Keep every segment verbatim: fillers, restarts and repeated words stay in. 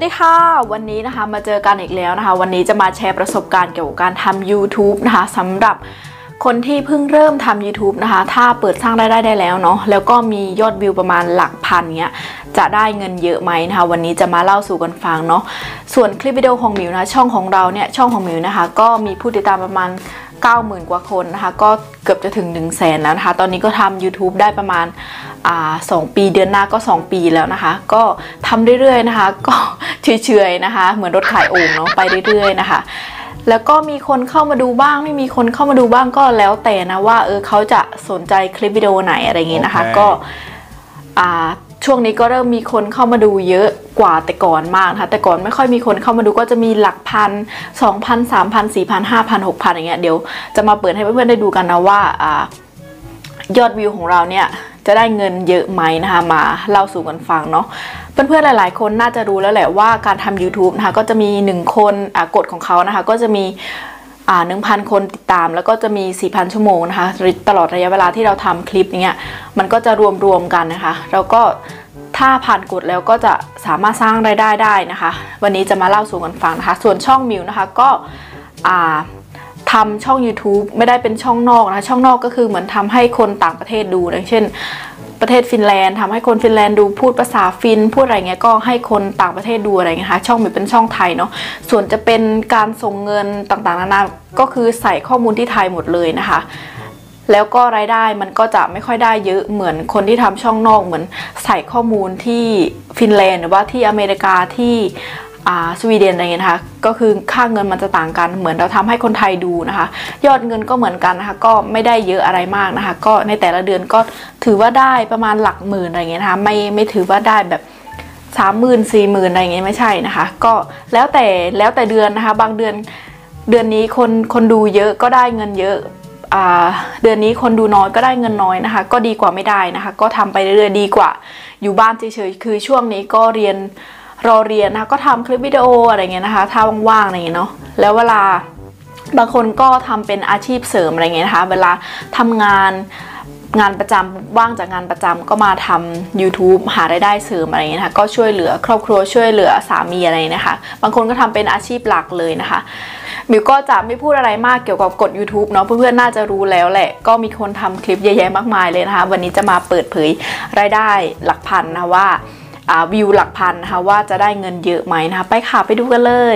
ดีค่ะวันนี้นะคะมาเจอกันอีกแล้วนะคะวันนี้จะมาแชร์ประสบการณ์เกี่ยวกับการทำ ยูทูบ นะคะสำหรับคนที่เพิ่งเริ่มทำ ยูทูบ นะคะถ้าเปิดสร้างรายได้ได้แล้วเนาะแล้วก็มียอดวิวประมาณหลักพันเงี้ยจะได้เงินเยอะไหมนะคะวันนี้จะมาเล่าสู่กันฟังเนาะส่วนคลิปวิดีโอของมิวนะช่องของเราเนี่ยช่องของมิวนะคะก็มีผู้ติดตามประมาณ เก้าหมื่น กว่าคนนะคะก็เกือบจะถึง หนึ่งแสน แล้วนะคะตอนนี้ก็ทำ ยูทูบ ได้ประมาณอ่าสองปีเดือนหน้าก็สองปีแล้วนะคะก็ทำเรื่อยๆนะคะก็เฉยๆนะคะเหมือนรถขายโอ่งเนาะไปเรื่อยๆนะคะแล้วก็มีคนเข้ามาดูบ้างไม่มีคนเข้ามาดูบ้างก็แล้วแต่นะว่าเออเขาจะสนใจคลิปวิดีโอไหนอะไรอย่างงี้นะคะ okay. ก็อ่าช่วงนี้ก็เริ่มมีคนเข้ามาดูเยอะกว่าแต่ก่อนมากนะคะแต่ก่อนไม่ค่อยมีคนเข้ามาดูก็จะมีหลักพัน สองพัน สามพัน สี่พัน ห้าพัน หกพัน อย่างเงี้ยเดี๋ยวจะมาเปิดให้เพื่อนๆได้ดูกันนะว่าอ่ายอดวิวของเราเนี่ยจะได้เงินเยอะไหมนะคะมาเล่าสู่กันฟังเนาะเพื่อนๆหลายๆคนน่าจะรู้แล้วแหละว่าการทำ ยูทูบ นะคะก็จะมีหนึ่งคนอ่ากฎของเขานะคะก็จะมีอ่า หนึ่งพัน คนติดตามแล้วก็จะมี สี่พัน ชั่วโมงนะคะตลอดระยะเวลาที่เราทำคลิปเนี้ยมันก็จะรวมๆกันนะคะแล้วก็ถ้าผ่านกฎแล้วก็จะสามารถสร้างรายได้ได้นะคะวันนี้จะมาเล่าสู่กันฟังนะคะส่วนช่องมิวนะคะก็อ่าทำช่อง ยูทูบ ไม่ได้เป็นช่องนอกนะคะช่องนอกก็คือเหมือนทำให้คนต่างประเทศดูอย่างเช่นประเทศฟินแลนด์ทำให้คนฟินแลนด์ดูพูดภาษาฟินพูดอะไรเงี้ยก็ให้คนต่างประเทศดูอะไรเงี้ยค่ะช่องมิวเป็นช่องไทยเนาะส่วนจะเป็นการส่งเงินต่างๆนานาก็คือใส่ข้อมูลที่ไทยหมดเลยนะคะแล้วก็รายได้มันก็จะไม่ค่อยได้เยอะเหมือนคนที่ทำช่องนอกเหมือนใส่ข้อมูลที่ฟินแลนด์หรือว่าที่อเมริกาที่อ่าสวีเดนอะไรเงี้ยนะคะก็คือค่าเงินมันจะต่างกันเหมือนเราทำให้คนไทยดูนะคะยอดเงินก็เหมือนกันนะคะก็ไม่ได้เยอะอะไรมากนะคะก็ในแต่ละเดือนก็ถือว่าได้ประมาณหลักหมื่นอะไรเงี้ยนะคะไม่ไม่ถือว่าได้แบบสามหมื่นสี่หมื่นอะไรเงี้ยไม่ใช่นะคะก็แล้วแต่แล้วแต่เดือนนะคะบางเดือนเดือนนี้คนคนดูเยอะก็ได้เงินเยอะเดือนนี้คนดูน้อยก็ได้เงินน้อยนะคะก็ดีกว่าไม่ได้นะคะก็ทำไปเรื่อยๆดีกว่าอยู่บ้านเฉยๆคือช่วงนี้ก็เรียนรอเรียนนะคะก็ทำคลิปวิดีโออะไรเงี้ยนะคะถ้าว่างๆอะไรเงี้ยเนาะแล้วเวลาบางคนก็ทำเป็นอาชีพเสริมอะไรเงี้ยนะคะเวลาทำงานงานประจำว่างจากงานประจำก็มาทำ ยูทูบ หารายได้เสริมอะไรเงี้ยนะคะก็ช่วยเหลือครอบครัวช่วยเหลือสามีอะไรนะคะบางคนก็ทำเป็นอาชีพหลักเลยนะคะมิวก็จะไม่พูดอะไรมากเกี่ยวกับกฎ ยูทูบ เนาะเพื่อนๆน่าจะรู้แล้วแหละก็มีคนทำคลิปเยอะแยะมากมายเลยนะคะวันนี้จะมาเปิดเผยรายได้หลักพันนะว่าวิวหลักพันนะคะว่าจะได้เงินเยอะไหมนะคะไปค่ะไปดูกันเลย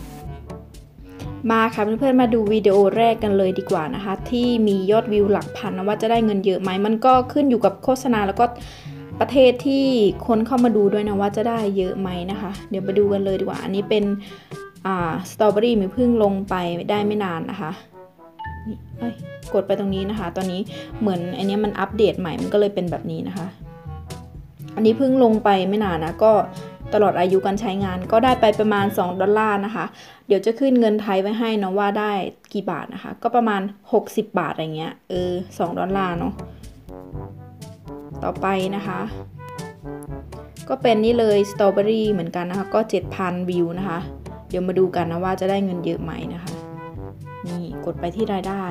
มาค่ะเพื่อนๆมาดูวิดีโอแรกกันเลยดีกว่านะคะที่มียอดวิวหลักพันนะว่าจะได้เงินเยอะไหมมันก็ขึ้นอยู่กับโฆษณาแล้วก็ประเทศที่คนเข้ามาดูด้วยนะว่าจะได้เยอะไหมนะคะเดี๋ยวไปดูกันเลยดีกว่าอันนี้เป็นอ่าสตรอเบอรี่มีเพิ่งลงไปได้ไม่นานนะคะนี่กดไปตรงนี้นะคะตอนนี้เหมือนอันนี้มันอัปเดตใหม่มันก็เลยเป็นแบบนี้นะคะอันนี้เพิ่งลงไปไม่นานนะก็ตลอดอายุการใช้งานก็ได้ไปประมาณสองดอลลาร์นะคะเดี๋ยวจะขึ้นเงินไทยไว้ให้นะว่าได้กี่บาทนะคะก็ประมาณหกสิบบาทอะไรเงี้ยเออสองดอลลาร์เนาะต่อไปนะคะก็เป็นนี่เลยสตรอเบอรี่เหมือนกันนะคะก็ เจ็ดพัน วิวนะคะเดี๋ยวมาดูกันนะว่าจะได้เงินเยอะไหมนะคะนี่กดไปที่รายได้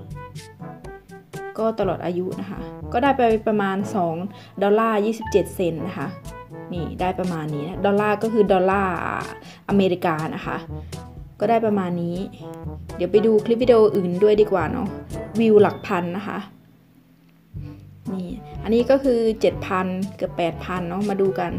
ก็ตลอดอายุนะคะก็ได้ไปประมาณสองดอลลาร์ยี่สิบเจ็ดเซนต์นะคะนี่ได้ประมาณนี้นะดอลลาร์ก็คือดอลลาร์อเมริกานะคะก็ได้ประมาณนี้เดี๋ยวไปดูคลิปวิดีโออื่นด้วยดีกว่าเนาะวิวหลักพันนะคะนี่อันนี้ก็คือ เจ็ดพัน เกือบ แปดพัน เนาะมาดูกัน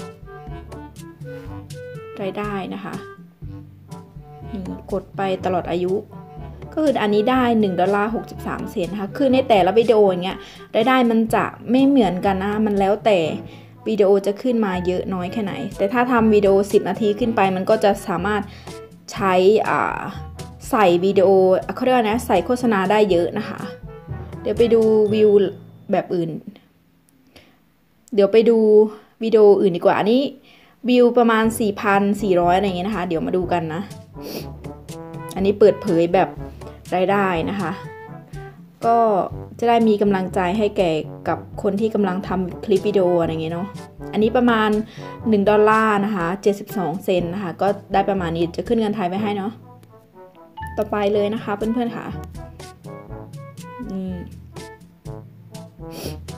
รายได้นะคะนี่กดไปตลอดอายุก็คืออันนี้ได้หนึ่งดอลลาร์หกสิบสามเซนต์นะคะคือในแต่ละวิดีโออย่างเงี้ยรายได้มันจะไม่เหมือนกันนะมันแล้วแต่วิดีโอจะขึ้นมาเยอะน้อยแค่ไหนแต่ถ้าทำวิดีโอสิบนาทีขึ้นไปมันก็จะสามารถใช้อ่าใส่วิดีโอเขาเรียกว่านะใส่โฆษณาได้เยอะนะคะเดี๋ยวไปดูวิวแบบอื่นเดี๋ยวไปดูวิดีโออื่นดีกว่าอันนี้วิวประมาณ สี่พันสี่ร้อย อะไรอย่างเงี้ยนะคะเดี๋ยวมาดูกันนะอันนี้เปิดเผยแบบรายได้นะคะก็จะได้มีกำลังใจให้แก่กับคนที่กำลังทำคลิปวิดีโออะไรอย่างเงี้ยเนาะอันนี้ประมาณหนึ่งดอลลาร์นะคะเจ็ดสิบสองเซนต์นะคะก็ได้ประมาณนี้จะขึ้นเงินไทยไว้ให้เนาะต่อไปเลยนะคะเพื่อนๆค่ะนี่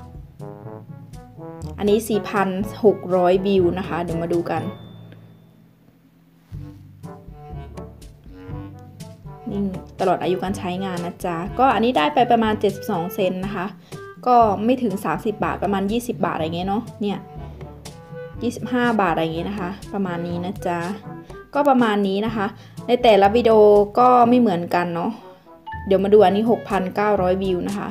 อันนี้ สี่พันหกร้อย วิวนะคะเดี๋ยวมาดูกันนี่ตลอดอายุการใช้งานนะจ๊ะก็อันนี้ได้ไปประมาณเจ็ดสิบสองเซนนะคะก็ไม่ถึงสามสิบบาทประมาณยี่สิบบาทอะไรเงี้ยเนาะเนี่ยยี่สิบห้าบาทอะไรเงี้ยนะคะประมาณนี้นะจ๊ะก็ประมาณนี้นะคะในแต่ละวิดีโอก็ไม่เหมือนกันเนาะเดี๋ยวมาดูอันนี้ หกพันเก้าร้อย วิวนะคะ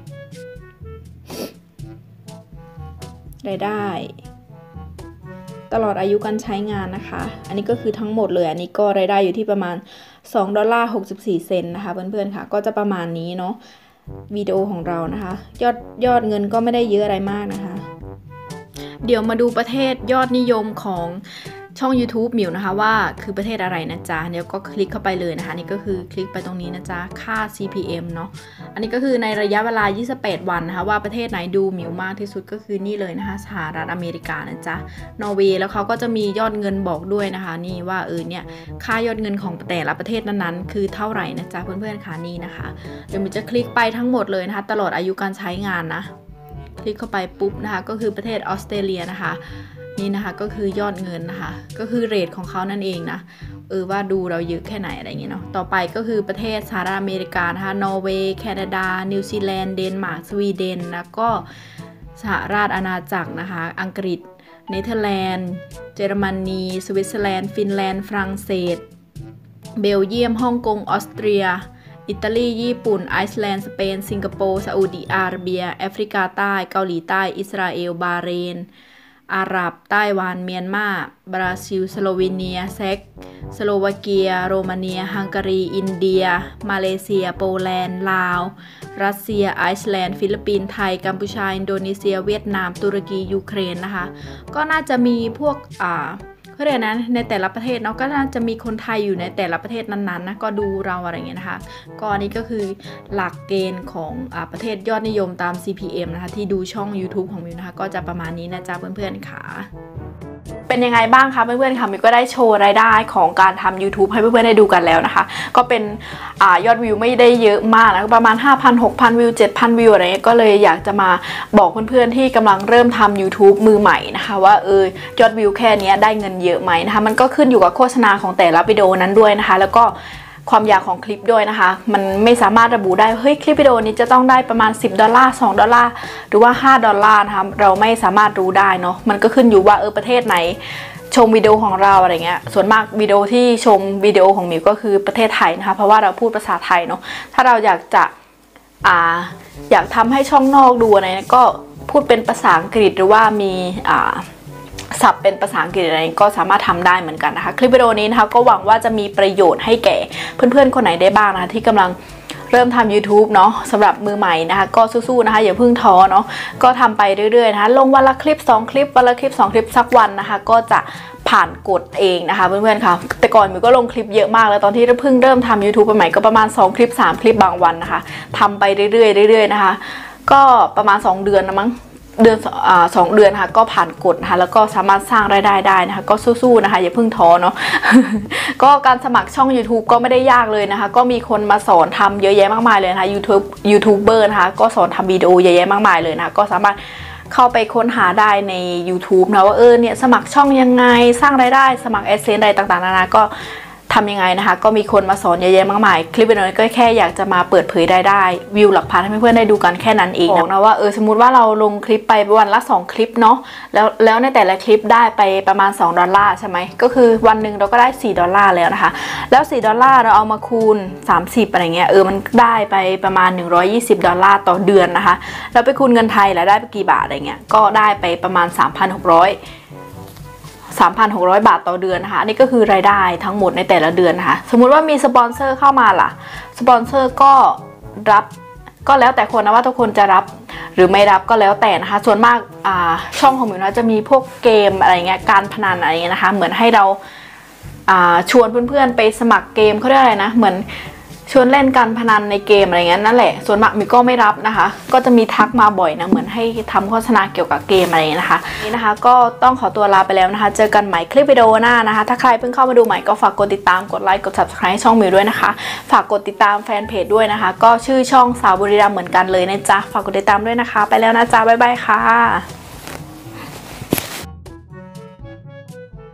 รายได้ตลอดอายุการใช้งานนะคะอันนี้ก็คือทั้งหมดเลยอันนี้ก็รายได้อยู่ที่ประมาณสองดอลลาร์หกสิบสี่เซนต์นะคะเพื่อนๆค่ะก็จะประมาณนี้เนาะวิดีโอของเรานะคะยอดยอดเงินก็ไม่ได้เยอะอะไรมากนะคะเดี๋ยวมาดูประเทศยอดนิยมของช่อง YouTube มิวนะคะว่าคือประเทศอะไรนะจ๊ะเดี๋ยวก็คลิกเข้าไปเลยนะคะนี่ก็คือคลิกไปตรงนี้นะจ๊ะค่า ซี พี เอ็ม เนาะอันนี้ก็คือในระยะเวลายี่สิบแปดวันนะคะว่าประเทศไหนดูมิวมากที่สุดก็คือนี่เลยนะคะสหรัฐอเมริกานะจ๊ะนอร์เวย์แล้วเขาก็จะมียอดเงินบอกด้วยนะคะนี่ว่าเออเนี่ยค่ายอดเงินของแต่ละประเทศนั้นๆคือเท่าไหร่นะจ๊ะเพื่อนๆค่ะนี่นะคะเดี๋ยวมิวจะคลิกไปทั้งหมดเลยนะคะตลอดอายุการใช้งานนะคลิกเข้าไปปุ๊บนะคะก็คือประเทศออสเตรเลียนะคะนี่นะคะก็คือยอดเงินนะคะก็คือเรทของเขานั่นเองนะเออว่าดูเราเยอะแค่ไหนอะไรอย่างเงี้ยเนาะต่อไปก็คือประเทศสหรัฐอเมริกานะคะนอร์เวย์แคนาดานิวซีแลนด์เดนมาร์กสวีเดนแล้วก็สหราชอาณาจักรนะคะอังกฤษเนเธอร์แลนด์เยอรมนีสวิตเซอร์แลนด์ฟินแลนด์ฝรั่งเศสเบลเยียมฮ่องกงออสเตรียอิตาลีญี่ปุ่นไอซ์แลนด์สเปนสิงคโปร์ซาอุดิอาระเบียแอฟริกาใต้เกาหลีใต้อิสราเอลบาห์เรนอาหรับไต้หวันเมียนมาบราซิลสโลวีเนียเซ็กสโลวาเกียโรมาเนียฮังการีอินเดียมาเลเซียโปแลนด์ลาวรัสเซียไอซ์แลนด์ฟิลิปปินส์ไทยกัมพูชาอินโดนีเซียเวียดนามตุรกียูเครนนะคะก็น่าจะมีพวกอ่าก็เรียกนะในแต่ละประเทศเนาะก็น่าจะมีคนไทยอยู่ในแต่ละประเทศนั้นๆนะก็ดูเราอะไรเงี้ยนะคะก็อันนี้ก็คือหลักเกณฑ์ของอ่าประเทศยอดนิยมตาม ซี พี เอ็ม นะคะที่ดูช่อง YouTube ของมิวนะคะก็จะประมาณนี้นะจ๊ะเพื่อนๆค่ะเป็นยังไงบ้างคะเพื่อนๆค่ะมิวก็ได้โชว์รายได้ของการทำ YouTube ให้เพื่อนๆได้ดูกันแล้วนะคะก็เป็นอ่ายอดวิวไม่ได้เยอะมากนะประมาณ ห้าพัน หกพัน วิว เจ็ดพัน วิวอะไรเงี้ยก็เลยอยากจะมาบอกเพื่อนๆที่กำลังเริ่มทำ YouTube มือใหม่นะคะว่าเออยอดวิวแค่นี้ได้เงินเยอะไหมนะคะมันก็ขึ้นอยู่กับโฆษณาของแต่ละวิดีโอนั้นด้วยนะคะแล้วก็ความยาวของคลิปด้วยนะคะมันไม่สามารถระบุได้เฮ้ยคลิปวิดีโอนี้จะต้องได้ประมาณสิบดอลลาร์สองดอลลาร์หรือว่าห้าดอลลาร์นะคะเราไม่สามารถรู้ได้เนาะมันก็ขึ้นอยู่ว่าเออประเทศไหนชมวิดีโอของเราอะไรเงี้ยส่วนมากวิดีโอที่ชมวิดีโอของมิวก็คือประเทศไทยนะคะเพราะว่าเราพูดภาษาไทยเนาะถ้าเราอยากจะอ่าอยากทำให้ช่องนอกดูอะไรก็พูดเป็นภาษาอังกฤษหรือว่ามีอ่าศัพท์เป็นภาษาอังกฤษอะไรก็สามารถทำได้เหมือนกันนะคะคลิปวิดีโอนี้นะคะก็หวังว่าจะมีประโยชน์ให้แก่เพื่อนๆคนไหนได้บ้างนะคะที่กำลังเริ่มทำ YouTube เนาะสำหรับมือใหม่นะคะก็สู้ๆนะคะอย่าเพิ่งท้อเนาะก็ทำไปเรื่อยๆนะคะลงวันละคลิปสองคลิปวันละคลิปสองคลิปสักวันนะคะก็จะผ่านกฎเองนะคะเพื่อนๆค่ะแต่ก่อนมิวก็ลงคลิปเยอะมากแล้วตอนที่เพิ่งเริ่มทำ YouTube ใหม่ก็ประมาณสองคลิปสามคลิปบางวันนะคะทำไปเรื่อยๆเรื่อยๆนะคะก็ประมาณสองเดือนนะมั้งเดือนอ่าสองเดือนค่ะก็ผ่านกฎนะคะแล้วก็สามารถสร้างรายได้ได้นะคะก็สู้ๆนะคะอย่าเพิ่งท้อเนาะ ก็การสมัครช่อง YouTube ก็ไม่ได้ยากเลยนะคะก็มีคนมาสอนทำเยอะแยะมากมายเลยนะคะ YouTube ยูทูบเบอร์นะคะก็สอนทำวิดีโอเยอะแยะมากมายเลยนะคะก็สามารถเข้าไปค้นหาได้ใน YouTube นะว่าเออเนี่ยสมัครช่องยังไงสร้างรายได้สมัคร แอดเซนส์ อะไรต่างๆนานาก็ทำยังไงนะคะก็มีคนมาสอนเยอะแยะมากมายคลิปวิดีโอก็แค่อยากจะมาเปิดเผยได้ได้วิวหลักพันให้เพื่อนๆได้ดูกันแค่นั้นเองนะว่าเออสมมุติว่าเราลงคลิปไปวันละสองคลิปเนาะแล้วแล้วในแต่ละคลิปได้ไปประมาณสองดอลลาร์ใช่ไหมก็คือวันหนึ่งเราก็ได้สี่ดอลลาร์แล้วนะคะแล้วสี่ดอลลาร์เราเอามาคูณสามสิบอะไรเงี้ยเออมันได้ไปประมาณหนึ่งร้อยยี่สิบดอลลาร์ต่อเดือนนะคะแล้วไปคูณเงินไทยแล้วได้ไปกี่บาทอะไรเงี้ยก็ได้ไปประมาณ สามพันหกร้อยสามพันหกร้อย บาทต่อเดือนนะคะนี่ก็คือรายได้ทั้งหมดในแต่ละเดือนนะคะสมมุติว่ามีสปอนเซอร์เข้ามาล่ะสปอนเซอร์ก็รับก็แล้วแต่คนนะว่าทุกคนจะรับหรือไม่รับก็แล้วแต่นะคะส่วนมากอ่าช่องของมิวนะจะมีพวกเกมอะไรเงี้ยการพนันอะไรเงี้ยนะคะเหมือนให้เราอ่าชวนเพื่อนๆไปสมัครเกมเขาเรียกอะไรนะเหมือนชวนเล่นการพนันในเกมอะไรเงี้ยนั่นแหละส่วนมากมิวก็ไม่รับนะคะก็จะมีทักมาบ่อยนะเหมือนให้ทำโฆษณาเกี่ยวกับเกมอะไรนะคะนี่นะคะก็ต้องขอตัวลาไปแล้วนะคะเจอกันใหม่คลิปวิดีโอหน้านะคะถ้าใครเพิ่งเข้ามาดูใหม่ก็ฝากกดติดตามกดไลค์กด ซับสไครบ์ ช่องมิวด้วยนะคะฝากกดติดตามแฟนเพจด้วยนะคะก็ชื่อช่องสาวบุรีรัมย์เหมือนกันเลยนะจ๊ะฝากกดติดตามด้วยนะคะไปแล้วนะจ๊ะบ๊ายบายค่ะ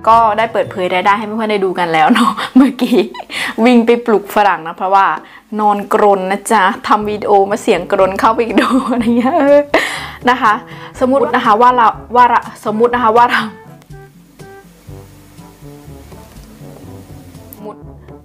ก็ได้เปิดเผยรายได้ให้เพื่อนๆได้ดูกันแล้วเนาะเมื่อกี้วิ่งไปปลุกฝรั่งนะเพราะว่านอนกรนนะจ๊ะทำวิดีโอมาเสียงกรนเข้าไปอีกดูอะไรเงี้ยนะคะสมมุตินะคะว่าเราว่าสมมุตินะคะว่าเราสมมุติ